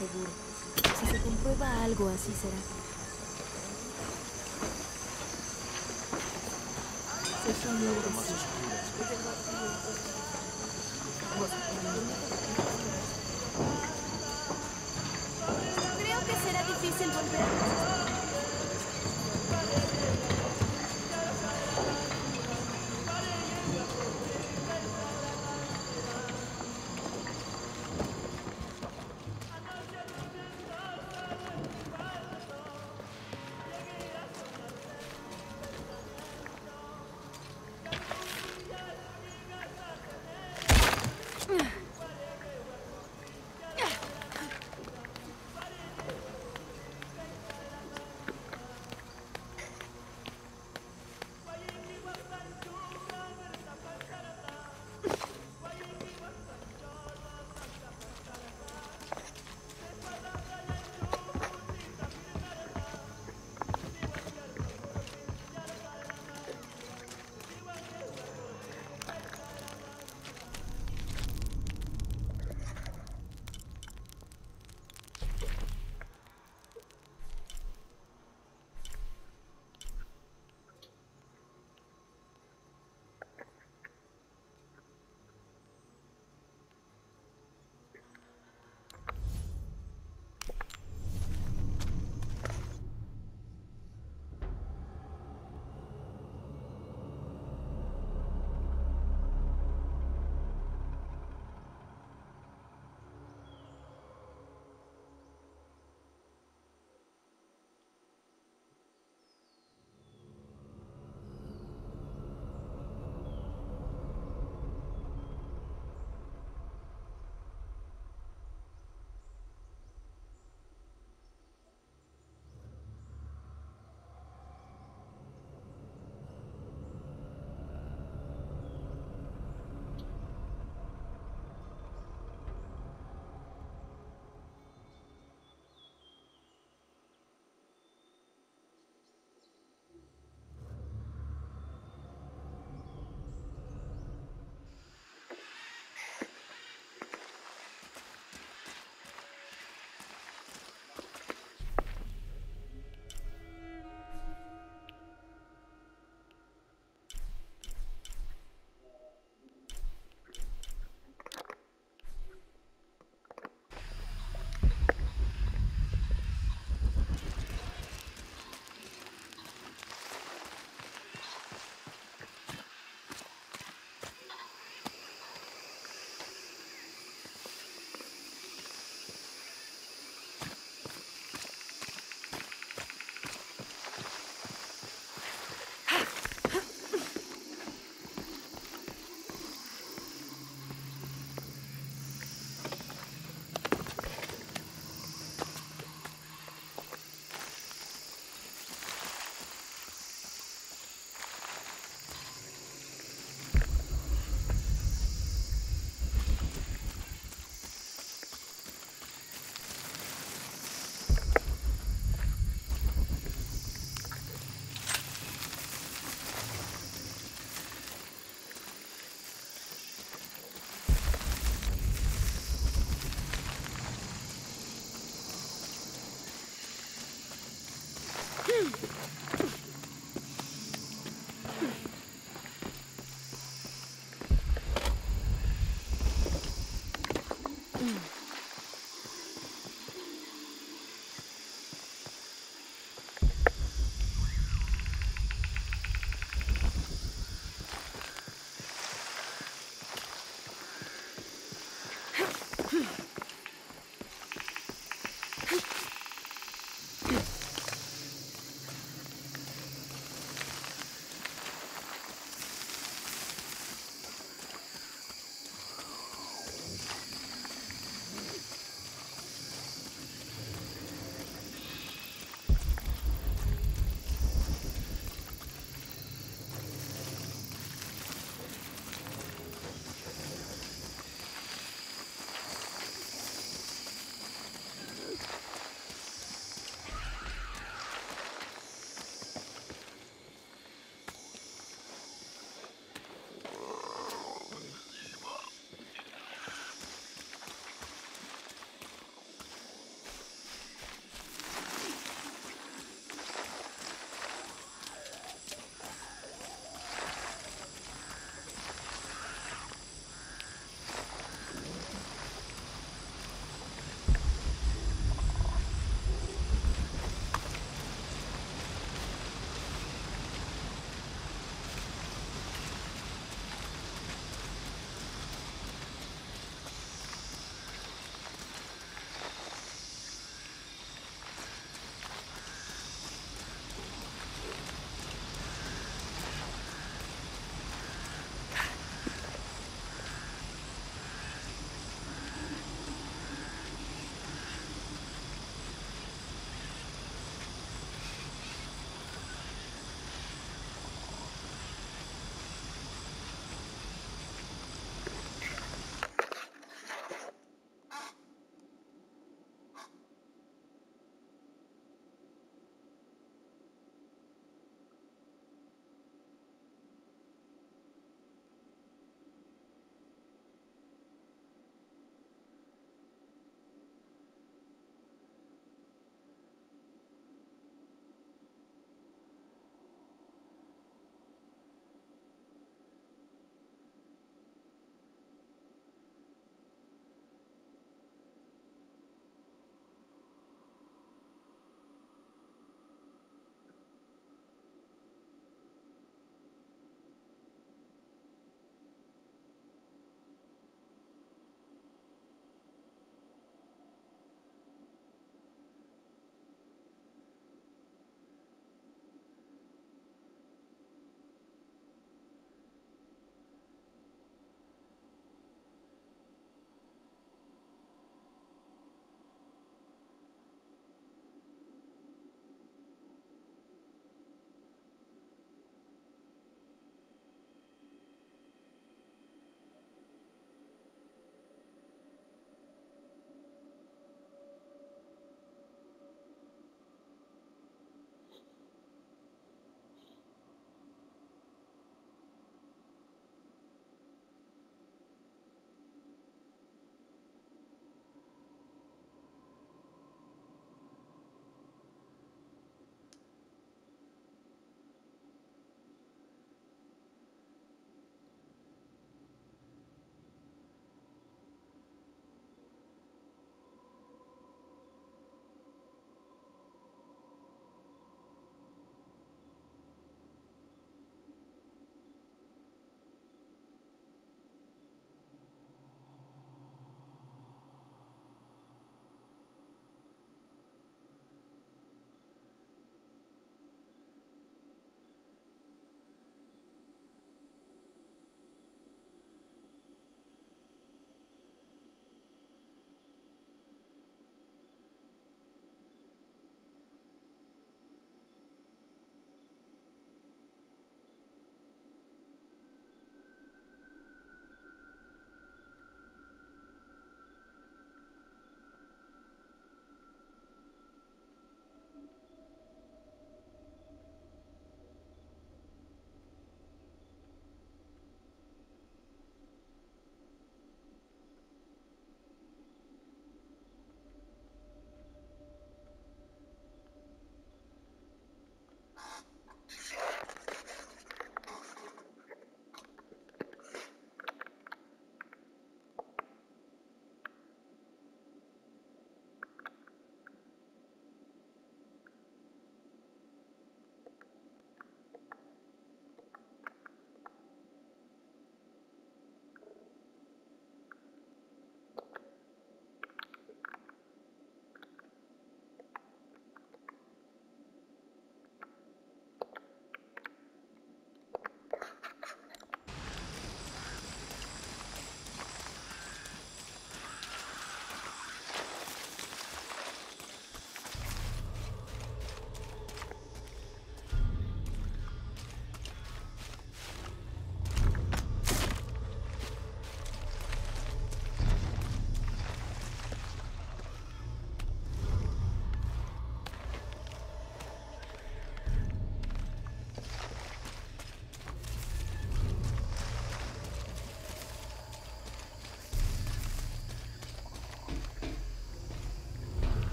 seguro. Si se comprueba algo, así será. Sección número 7. Creo que será difícil volver.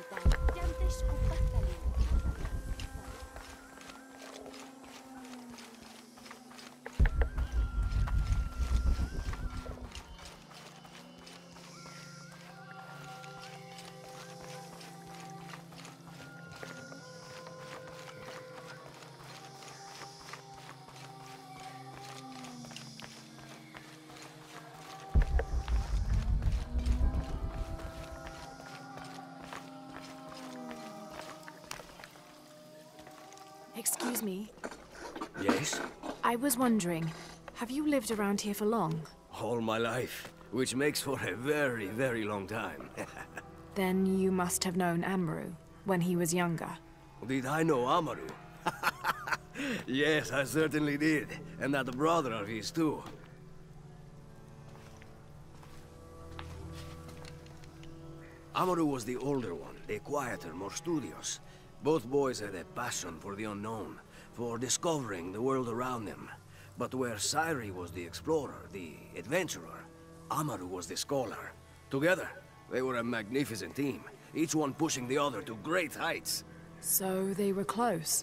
Excuse me. Yes? I was wondering, have you lived around here for long? All my life, which makes for a very, very long time. Then you must have known Amaru when he was younger. Did I know Amaru? Yes, I certainly did. And that brother of his too. Amaru was the older one, the quieter, more studious. Both boys had a passion for the unknown, for discovering the world around them. But where Sairi was the explorer, the adventurer, Amaru was the scholar. Together, they were a magnificent team, each one pushing the other to great heights. So they were close.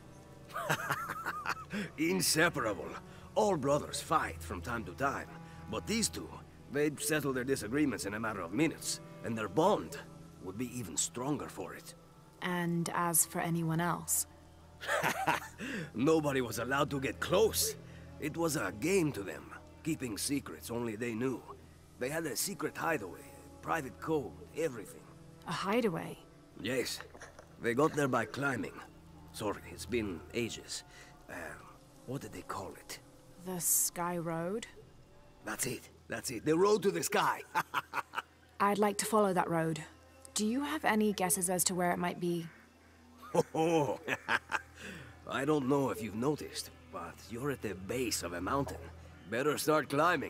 Inseparable. All brothers fight from time to time, but these two, they'd settle their disagreements in a matter of minutes, and their bond would be even stronger for it. And as for anyone else? Nobody was allowed to get close. It was a game to them, keeping secrets only they knew. They had a secret hideaway, private code, everything. A hideaway? Yes. They got there by climbing. Sorry, it's been ages. What did they call it? The Sky Road? That's it. That's it. The road to the sky. I'd like to follow that road. Do you have any guesses as to where it might be? Oh, I don't know if you've noticed, but you're at the base of a mountain. Better start climbing.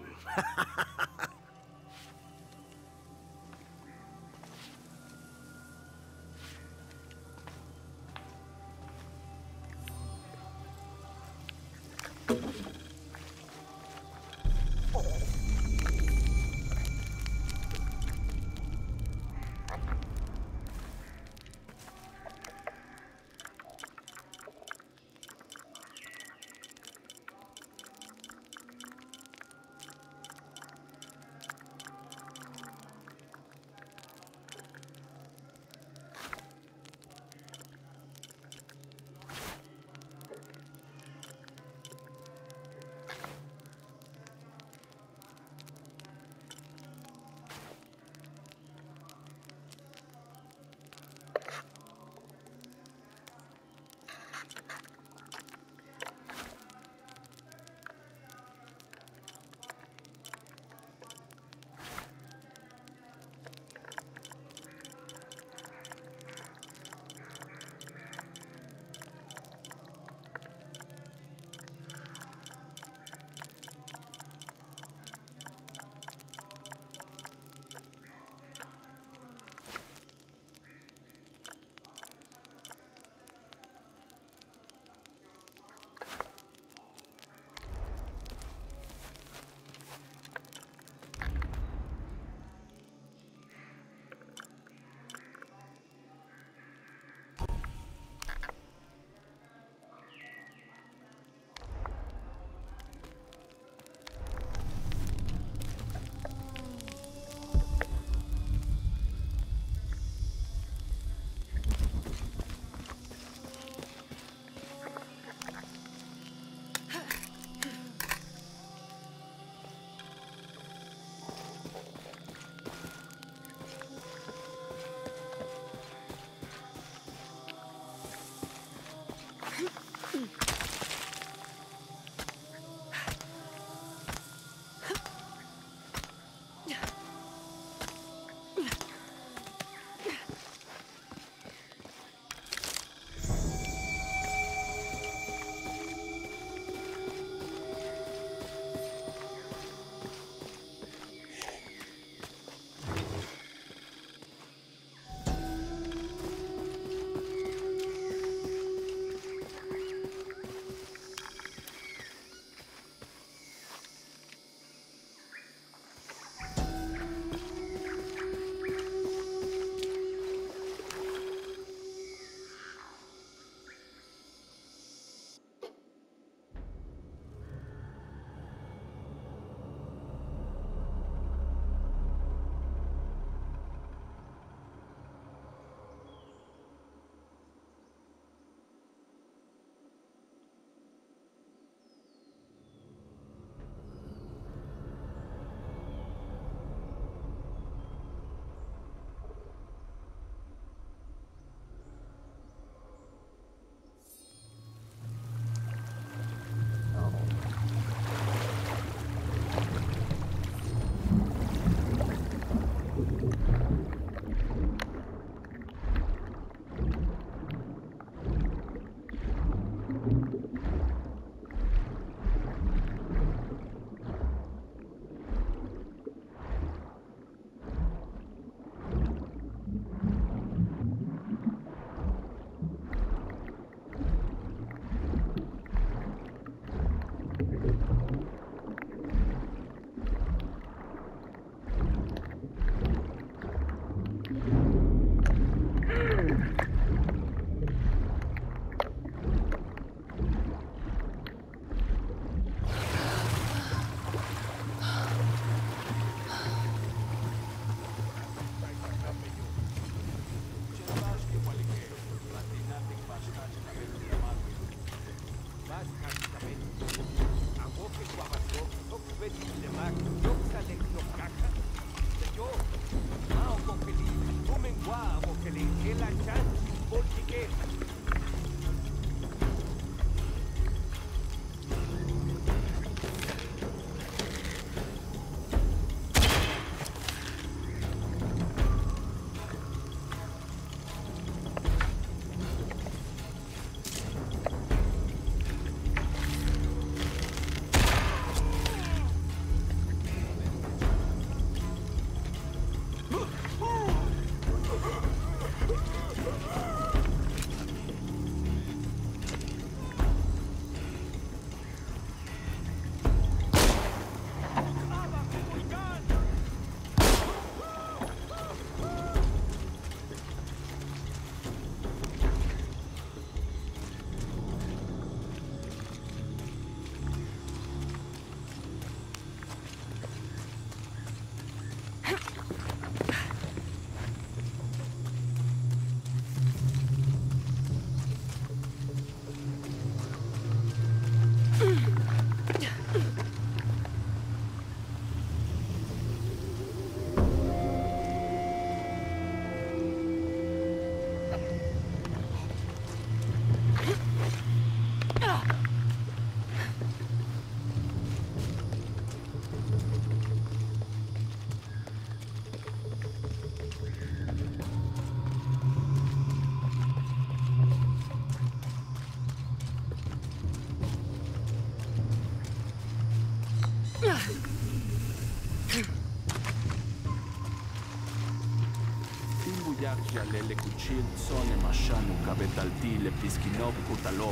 Lele kuchil sone mashanu kabetalti le piskinov kutalov.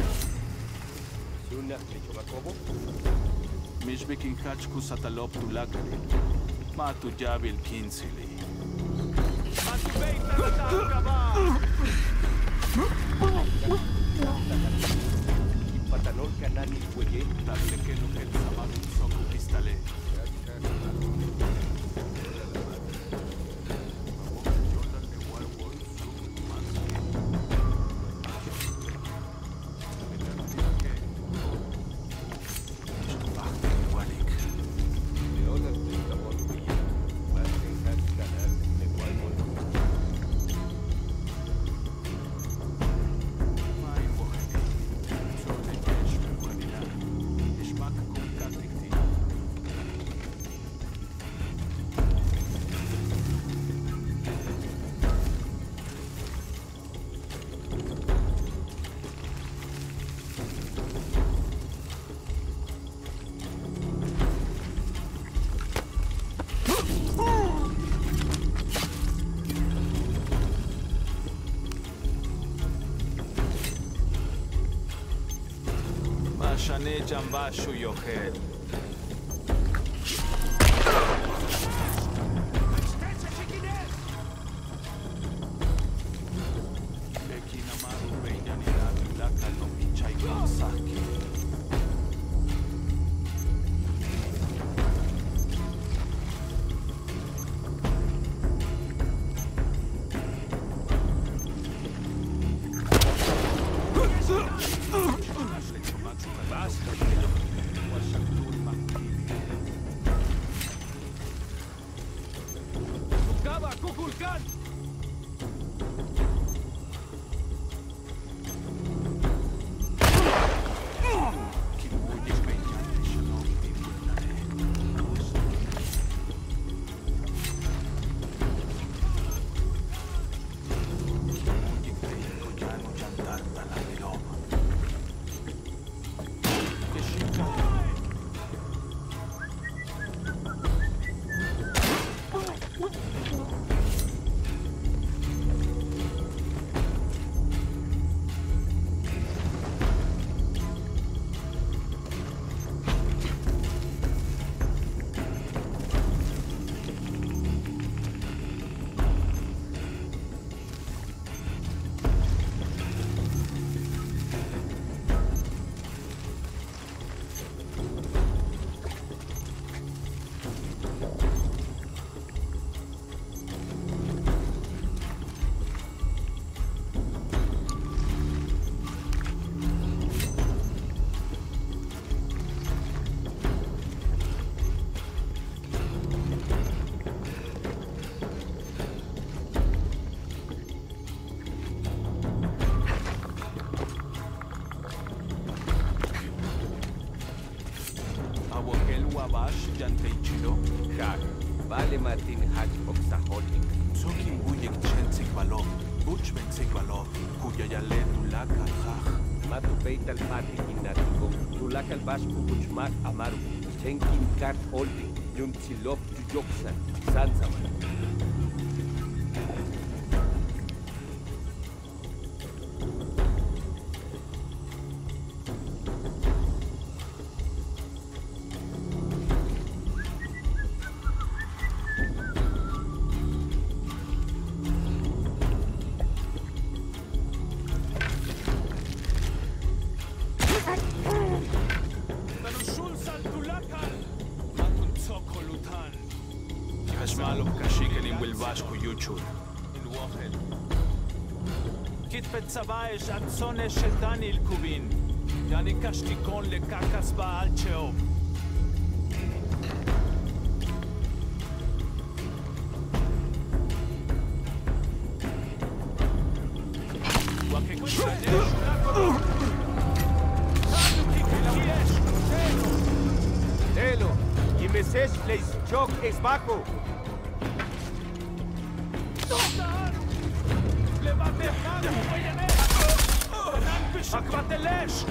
Sunak ni Chobakobo? Mishbekin hachku satalop tulakali. Matu jabil kinsili. Matubeita la takaba! Patanol kanani huye. Table que no que el samadu soku pistale. Shane Jambashu Yohel. Bekinamaru Beinanida Laka no Pichai Gonzaki. Basta, Yante Ichilo, Hag. Vale Martin Hag Oxaholik. Soki Buyek Chensik Balo, Buchben Balo, Kuyayale Tulaka Hag. Matu Peital Mati Inatico. Tulakal Bashku Buchmak Amaru. Chenkin Kart Holding. Yun Silop Yoksan. Sansaman. Hashmalok Kashikan in Wilvashko Yuchur. In Wochen. Kitpet Sabaesh at Sone Sheltanil Kubin. Yani Kashtikon le Kakasba Alcheo. Elo. Y me ses les chok es bajo. Akvatelesh!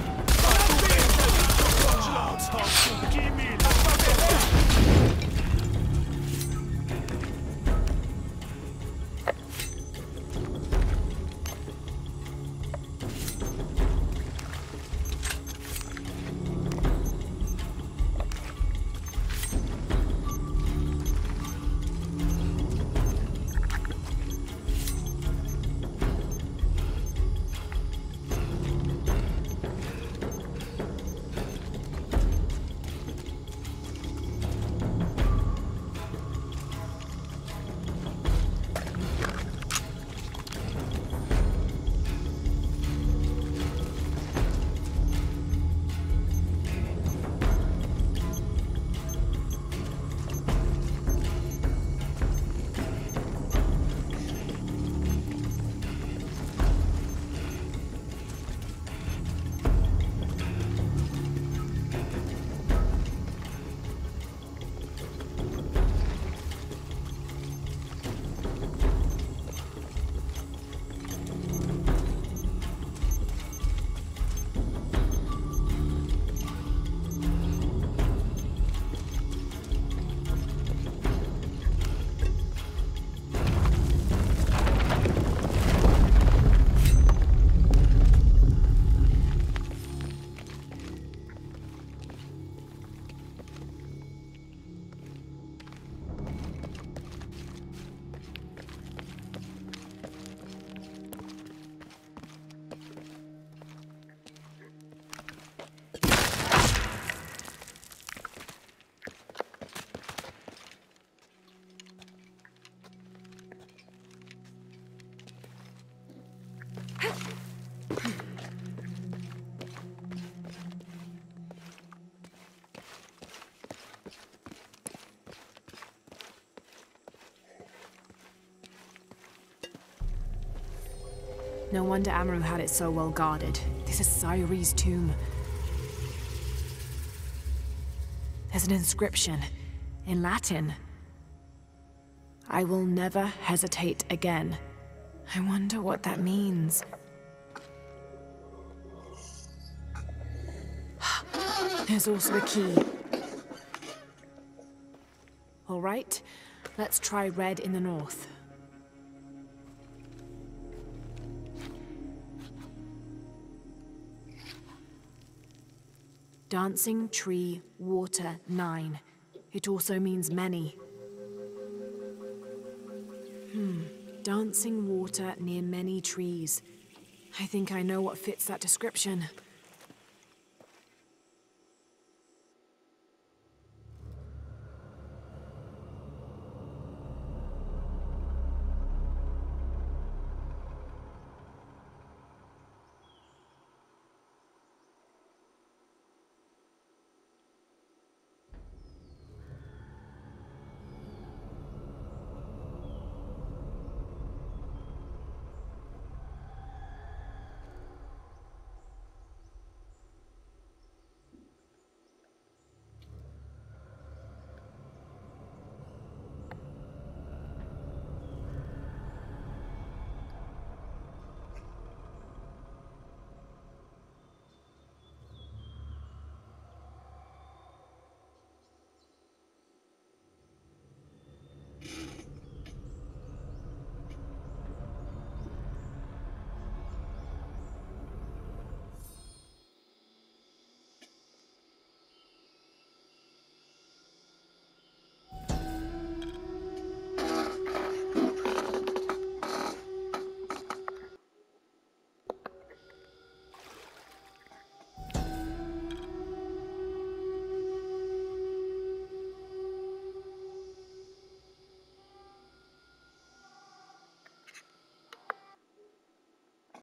No wonder Amaru had it so well guarded. This is Cyrie's tomb. There's an inscription in Latin. I will never hesitate again. I wonder what that means. There's also a key. All right, let's try red in the north. Dancing Tree Water 9. It also means many. Dancing water near many trees. I think I know what fits that description.